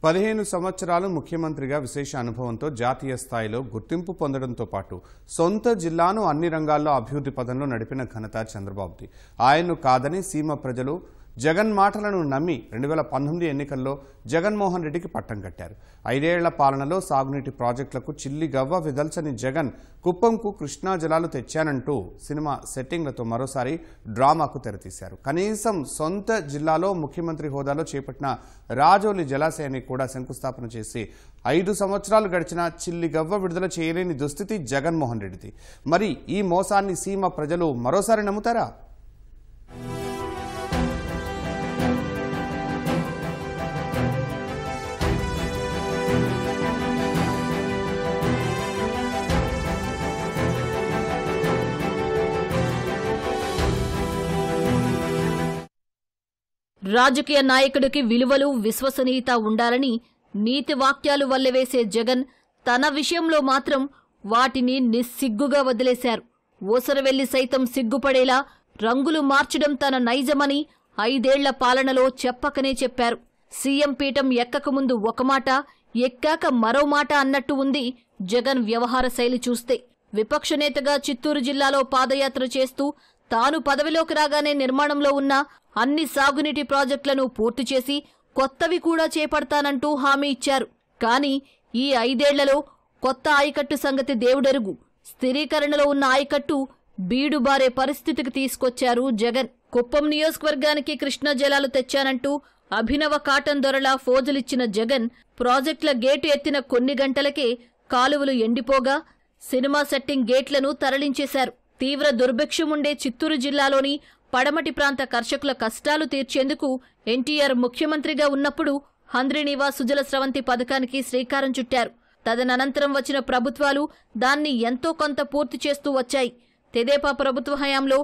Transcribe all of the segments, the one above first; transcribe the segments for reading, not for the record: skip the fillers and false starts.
15 సంవత్సరాలు ముఖ్యమంత్రిగా విశేష అనుభవంతో జాతీయ స్థాయిలో గుర్తింపు పొందడంతో పాటు సొంత జిల్లాను అన్ని రంగాల్లో అభివృద్ధి పదంలో నడిపిన ఘనత చంద్రబాబుది. ఆయన్ను కాదని సీమ ప్రజలు జగన్ మాటలను నమ్మి 2019 ఎన్నికల్లో జగన్మోహన్ రెడ్డికి పట్టం కట్టారు. 5 ఏళ్ల పాలనలో సాగునీటి ప్రాజెక్టులకు చిల్లి గవ్వ విదల్చని జగన్ కుప్పంకు కృష్ణా జలాలు తెచ్చానంటూ సినిమా సెట్టింగ్లతో మరోసారి డ్రామాకు తెరతీశారు. కనీసం సొంత జిల్లాలో ముఖ్యమంత్రి హోదాలో చేపట్టిన రాజోలి జలాశయాన్ని కూడా శంకుస్థాపన చేసి 5 సంవత్సరాలు గడిచినా చిల్లి గవ్వ విడుదల చేయలేని దుస్థితి జగన్మోహన్ రెడ్డిది. మరి ఈ మోసాన్ని సీమ ప్రజలు మరోసారి నమ్ముతారా? రాజకీయ నాయకుడికి విలువలు విశ్వసనీయత ఉండాలని నీతి వాక్యాలు వల్లెవేసే జగన్ తన విషయంలో మాత్రం వాటిని నిస్సిగ్గుగా వదిలేశారు. ఊసరవెల్లి సైతం సిగ్గుపడేలా రంగులు మార్చడం తన నైజమని 5 ఏళ్ల పాలనలో చెప్పకనే చెప్పారు. సీఎం పీఠం ఎక్కకముందు ఒక మాట, ఎక్కాక మరో మాట అన్నట్టు ఉంది జగన్ వ్యవహార శైలి చూస్తే. విపక్ష నేతగా చిత్తూరు జిల్లాలో పాదయాత్ర చేస్తూ తాను పదవిలోకి రాగానే నిర్మాణంలో ఉన్న అన్ని సాగునీటి ప్రాజెక్టులను పూర్తి చేసి కొత్తవి కూడా చేపడతానంటూ హామీ ఇచ్చారు. కానీ ఈ 5 ఏళ్లలో కొత్త ఆయకట్టు సంగతి దేవుడెరుగు. స్థిరీకరణలో ఉన్న ఆయకట్టు బీడుబారే పరిస్థితికి తీసుకొచ్చారు జగన్. కుప్పం నియోజకవర్గానికి కృష్ణా జలాలు తెచ్చానంటూ అభినవ కాటన్ దొరలా ఫోజులిచ్చిన జగన్ ప్రాజెక్టుల గేటు ఎత్తిన కొన్ని గంటలకే కాలువలు ఎండిపోగా సినిమా సెట్టింగ్ గేట్లను తరలించేశారు. తీవ్ర దుర్భిక్షం ఉండే చిత్తూరు జిల్లాలోని పడమటి ప్రాంత కర్షకుల కష్టాలు తీర్చేందుకు ఎన్టీఆర్ ముఖ్యమంత్రిగా ఉన్నప్పుడు హంద్రీనీవా సుజల స్రవంతి పథకానికి శ్రీకారం చుట్టారు. తదనంతరం వచ్చిన ప్రభుత్వాలు దాన్ని ఎంతో కొంత పూర్తి చేస్తూ వచ్చాయి. తెదేపా ప్రభుత్వ హయాంలో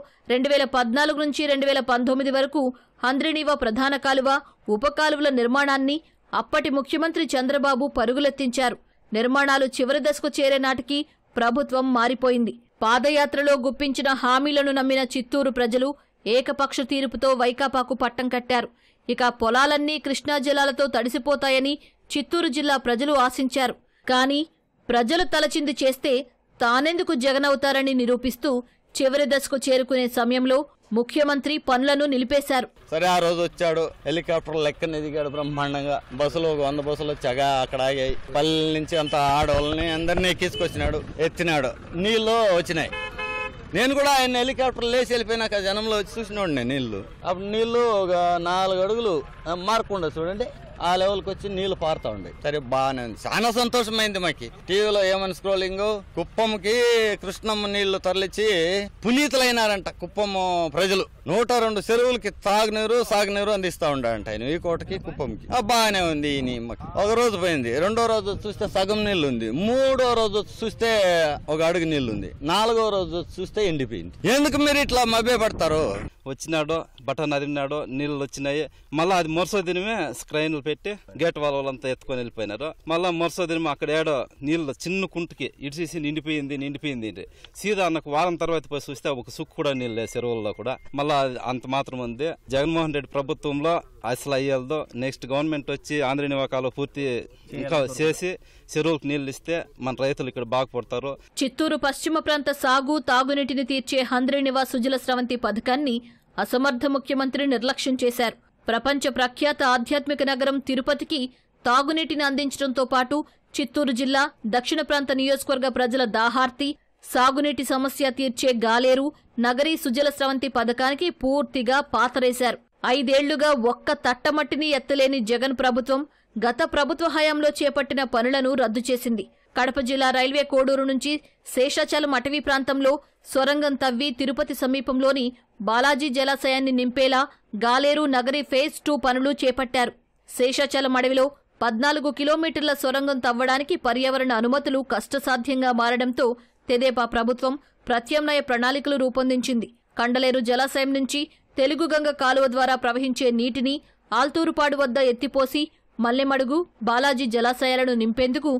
2014 నుంచి 2019 వరకు హంద్రీనీవా ప్రధాన కాలువ, ఉపకాలువల నిర్మాణాన్ని అప్పటి ముఖ్యమంత్రి చంద్రబాబు పరుగులెత్తించారు. నిర్మాణాలు చివరి దశకు చేరే నాటికి ప్రభుత్వం మారిపోయింది. పాదయాత్రలో గుప్పించిన హామీలను నమ్మిన చిత్తూరు ప్రజలు ఏకపక్ష తీర్పుతో వైకాపాకు పట్టం కట్టారు. ఇక పొలాలన్నీ కృష్ణా జలాలతో తడిసిపోతాయని చిత్తూరు జిల్లా ప్రజలు ఆశించారు. కానీ ప్రజలు తలచింది చేస్తే తానెందుకు జగనవుతారని నిరూపిస్తూ చివరి దశకు చేరుకునే సమయంలో ముఖ్యమంత్రి పనులను నిలిపేశారు. సరే, ఆ రోజు వచ్చాడు, హెలికాప్టర్ లెక్కన ఎదిగాడు బ్రహ్మాండంగా. బస్సులు 100 బస్సులు వచ్చాగా అక్కడ ఆగాయి. పల్లె నుంచి అంత ఆడవాళ్ళని అందరినీ ఎక్కించుకొచ్చినాడు, ఎత్తినాడు, నీళ్లు వచ్చినాయి. నేను కూడా ఆయన హెలికాప్టర్ లేచి వెళ్ళిపోయినాక జనంలో వచ్చి చూసినోడు నేను నీళ్లు. అప్పుడు నీళ్లు ఒక 4 అడుగులు మార్కుండా చూడండి, ఆ లెవెల్కి వచ్చి నీళ్లు పారుతా ఉండే. సరే, బాగానే ఉంది, చాలా సంతోషమైంది మాకి. టీవీలో ఏమని స్క్రోలింగ్, కుప్పంకి కృష్ణమ్మ నీళ్లు తరలిచ్చి పునీతులైనారంట కుప్పం ప్రజలు. 102 చెరువులకి తాగునీరు సాగునీరు అందిస్తా ఉండారంట ఆయన, ఈ కోటకి కుప్పంకి. బాగానే ఉంది. ఒక రోజు పోయింది, 2వ రోజు చూస్తే సగం నీళ్లు ఉంది, 3వ రోజు చూస్తే 1 అడుగు నీళ్లు ఉంది, 4వ రోజు చూస్తే ఎండిపోయింది. ఎందుకు మీరు ఇట్లా మభ్య పడతారు? వచ్చినాడు, బటన్ అదినాడు, నీళ్ళు వచ్చినాయి. మళ్ళీ అది మొరసో దినమే స్క్రైన్లు పెట్టి గేట్ వాళ్ళంతా ఎత్తుకొని వెళ్ళిపోయినారు. మళ్ళీ మొరసో దినమే అక్కడ ఏడో నీళ్ళు చిన్న కుంటుకి ఇడిచేసి నిండిపోయింది. సీదా అన్నకు వారం తర్వాత పోయి చూస్తే ఒక సుక్కు కూడా నీళ్ళు చెరువుల్లో కూడా. మళ్ళీ అంత మాత్రం ఉంది. జగన్మోహన్ రెడ్డి ప్రభుత్వంలో అసలు అయ్యేదో నెక్స్ట్ గవర్నమెంట్ వచ్చి ఆంధ్రనీవా కాలువ పూర్తి ఇంకా చేసి చెరువులకు నీళ్లు ఇస్తే మన రైతులు ఇక్కడ బాగుపడతారు. చిత్తూరు పశ్చిమ ప్రాంత సాగు తాగునీటిని తీర్చే హంద్రీనీవా సుజల స్రవంతి పథకాన్ని అసమర్థ ముఖ్యమంత్రి నిర్లక్ష్యం చేశారు. ప్రపంచ ప్రఖ్యాత ఆధ్యాత్మిక నగరం తిరుపతికి తాగునీటిని అందించడంతో పాటు చిత్తూరు జిల్లా దక్షిణ ప్రాంత నియోజకవర్గ ప్రజల దాహార్తి, సాగునీటి సమస్య తీర్చే గాలేరు, నగరీ సుజల స్రవంతి పథకానికి పూర్తిగా పాతరేశారు. 5 ఏళ్లుగా ఒక్క తట్టమట్టిని ఎత్తలేని జగన్ ప్రభుత్వం గత ప్రభుత్వ హయాంలో చేపట్టిన పనులను రద్దు చేసింది. కడప జిల్లా రైల్వే కోడూరు నుంచి శేషాచలం అటవీ ప్రాంతంలో సొరంగం తవ్వి తిరుపతి సమీపంలోని బాలాజీ జలాశయాన్ని నింపేలా గాలేరు నగరి ఫేజ్ 2 పనులు చేపట్టారు. శేషాచలం అడవిలో 14 కిలోమీటర్ల సొరంగం తవ్వడానికి పర్యావరణ అనుమతులు కష్టసాధ్యంగా మారడంతో తెదేపా ప్రభుత్వం ప్రత్యామ్నాయ ప్రణాళికలు రూపొందించింది. కండలేరు జలాశయం నుంచి తెలుగుగంగ కాలువ ద్వారా ప్రవహించే నీటిని ఆల్తూరుపాడు వద్ద ఎత్తిపోసి మల్లెమడుగు, బాలాజీ జలాశయాలను నింపేందుకు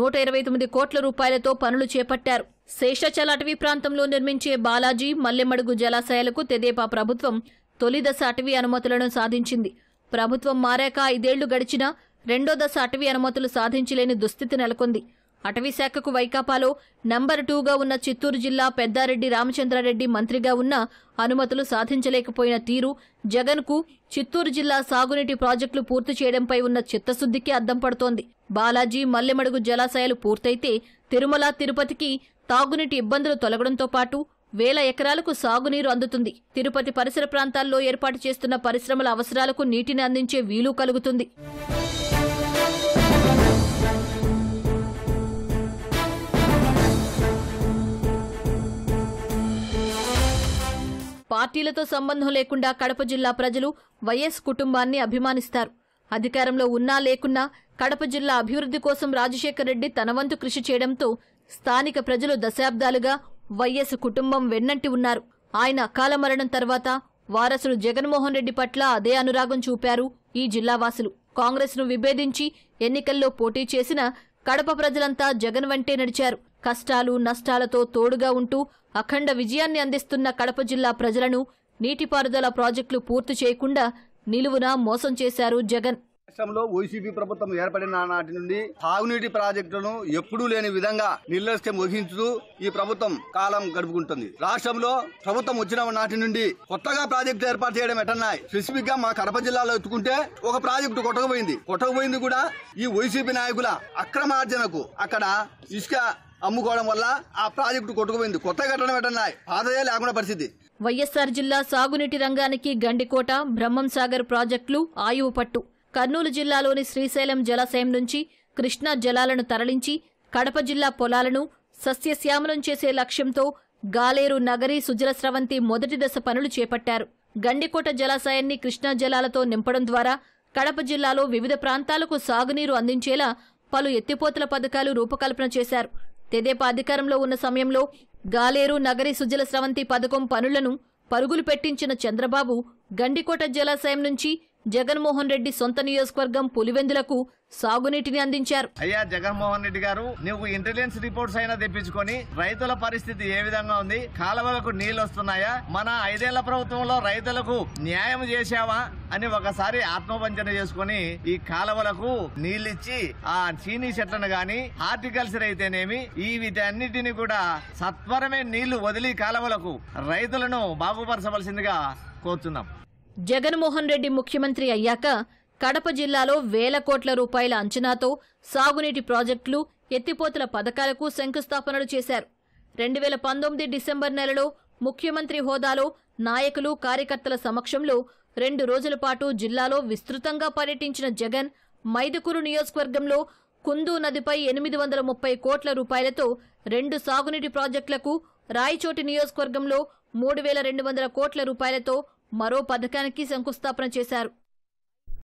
129 కోట్ల రూపాయలతో పనులు చేపట్టారు. శేషాచల అటవీ ప్రాంతంలో నిర్మించే బాలాజీ, మల్లెమడుగు జలాశయాలకు తెదేపా ప్రభుత్వం తొలి దశ అటవీ అనుమతులను సాధించింది. ప్రభుత్వం మారాక 5 ఏళ్లు గడిచినా రెండో దశ అటవీ అనుమతులు సాధించలేని దుస్థితి నెలకొంది. అటవీశాఖకు వైకాపాలో నంబర్ 2గా ఉన్న చిత్తూరు జిల్లా పెద్దారెడ్డి రామచంద్రారెడ్డి మంత్రిగా ఉన్న అనుమతులు సాధించలేకపోయిన తీరు జగన్కు చిత్తూరు జిల్లా సాగునీటి ప్రాజెక్టులు పూర్తి చేయడంపై ఉన్న చిత్తశుద్ధికి అద్దం పడుతోంది. బాలాజీ, మల్లెమడుగు జలాశయాలు పూర్తయితే తిరుమల, తిరుపతికి తాగునీటి ఇబ్బందులు తొలగడంతో పాటు వేల ఎకరాలకు సాగునీరు అందుతుంది. తిరుపతి పరిసర ప్రాంతాల్లో ఏర్పాటు చేస్తున్న పరిశ్రమల అవసరాలకు నీటిని అందించే వీలు కలుగుతుంది. పార్టీలతో సంబంధం లేకుండా కడప జిల్లా ప్రజలు వైఎస్ కుటుంబాన్ని అభిమానిస్తారు. అధికారంలో ఉన్నా లేకున్నా కడప జిల్లా అభివృద్ధి కోసం రాజశేఖర్ రెడ్డి తన వంతు కృషి చేయడంతో స్థానిక ప్రజలు దశాబ్దాలుగా వైఎస్ కుటుంబం వెన్నంటి ఉన్నారు. ఆయన అకాల మరణం తర్వాత వారసుడు జగన్మోహన్ రెడ్డి పట్ల అదే అనురాగం చూపారు ఈ జిల్లావాసులు. కాంగ్రెస్ను విభేదించి ఎన్నికల్లో పోటీ చేసిన కడప ప్రజలంతా జగన్ వెంటే నడిచారు. కష్టాలు నష్టాలతో తోడుగా ఉంటూ అఖండ విజయాన్ని అందిస్తున్న కడప జిల్లా ప్రజలను నీటిపారుదల ప్రాజెక్టులు పూర్తి చేయకుండా నిలువునా మోసం చేశారు జగన్. రాష్ట్రంలో వైసీపీ ప్రభుత్వం ఏర్పడిన నాటి నుండి తాగునీటి ప్రాజెక్టులను ఎప్పుడూ లేని విధంగా నిర్లక్ష్యం వహించుతూ ఈ ప్రభుత్వం కాలం గడుపుకుంటుంది. రాష్ట్రంలో ప్రభుత్వం వచ్చిన నాటి నుండి కొత్తగా ప్రాజెక్టు ఏర్పాటు చేయడం ఎటన్నాయి. స్పెసిఫిక్ గా మా కడప జిల్లాలో ఎత్తుకుంటే ఒక ప్రాజెక్టు కొట్టకపోయింది కూడా ఈ వైసీపీ నాయకుల అక్రమార్జనకు. అక్కడ ఇసుక అమ్ముకోవడం వల్ల ఆ ప్రాజెక్టు కొట్టుకుపోయింది. కొత్త కట్టడం ఎటన్నాయి, పాతదే లేకుండా పరిస్థితి. వైఎస్ఆర్ జిల్లా సాగునీటి రంగానికి గండికోట, బ్రహ్మం సాగర్ ప్రాజెక్టులు ఆయువు పట్టు. కర్నూలు జిల్లాలోని శ్రీశైలం జలాశయం నుంచి కృష్ణా జలాలను తరలించి కడప జిల్లా పొలాలను సస్యశ్యామలం చేసే లక్ష్యంతో గాలేరు నగరి సుజల స్రవంతి మొదటి దశ పనులు చేపట్టారు. గండికోట జలాశయాన్ని కృష్ణా జలాలతో నింపడం ద్వారా కడప జిల్లాలో వివిధ ప్రాంతాలకు సాగునీరు అందించేలా పలు ఎత్తిపోతల పథకాలు రూపకల్పన చేశారు. తెదేపా అధికారంలో ఉన్న సమయంలో గాలేరు నగరి సుజల స్రవంతి పథకం పనులను పరుగులు పెట్టించిన చంద్రబాబు గండికోట జలాశయం నుంచి జగన్మోహన్ రెడ్డి సొంత నియోజకవర్గం పులివెందులకు సాగునీటిని అందించారు. అయ్యా జగన్మోహన్ రెడ్డి గారు, నువ్వు ఇంటెలిజెన్స్ రిపోర్ట్స్ అయినా తెప్పించుకొని రైతుల పరిస్థితి ఏ విధంగా ఉంది, కాలువలకు నీళ్లు వస్తున్నాయా, మన 5 ఏళ్ల ప్రభుత్వంలో రైతులకు న్యాయం చేశావా అని ఒకసారి ఆత్మవంచన చేసుకుని ఈ కాలువలకు నీళ్లిచ్చి ఆ చీనీ చెట్లను గాని హార్టికల్చర్ అయితేనేమి ఈ వీటన్నిటిని కూడా సత్వరమే నీళ్లు వదిలి కాలువలకు రైతులను బాగుపరచవలసిందిగా కోరుతున్నాం. జగన్మోహన్ రెడ్డి ముఖ్యమంత్రి అయ్యాక కడప జిల్లాలో వేల కోట్ల రూపాయల అంచనాతో సాగునీటి ప్రాజెక్టులు, ఎత్తిపోతల పథకాలకు శంకుస్థాపనలు చేశారు. 2019 డిసెంబర్ నెలలో ముఖ్యమంత్రి హోదాలో నాయకులు, కార్యకర్తల సమక్షంలో 2 రోజుల పాటు జిల్లాలో విస్తృతంగా పర్యటించిన జగన్ మైదుకూరు నియోజకవర్గంలో కుందు నదిపై 830 కోట్ల రూపాయలతో 2 సాగునీటి ప్రాజెక్టులకు, రాయచోటి నియోజకవర్గంలో 3200 కోట్ల రూపాయలతో మరో పథకానికి శంకుస్థాపన చేశారు.